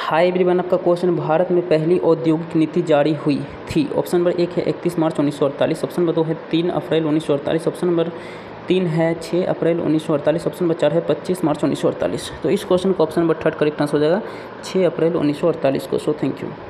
हाय everyone, आपका question, Bharat में पहली औद्योगिक नीति जारी हुई थी। ऑप्शन नंबर 1 है 31 मार्च 1948, ऑप्शन नंबर 2 है 3 अप्रैल 1948, ऑप्शन नंबर 3 है 6 अप्रैल 1948, ऑप्शन नंबर 4 है 25 मार्च 1948। तो इस क्वेश्चन का ऑप्शन नंबर 3 करेक्ट आंसर हो जाएगा 6 अप्रैल 1948 को। So thank you.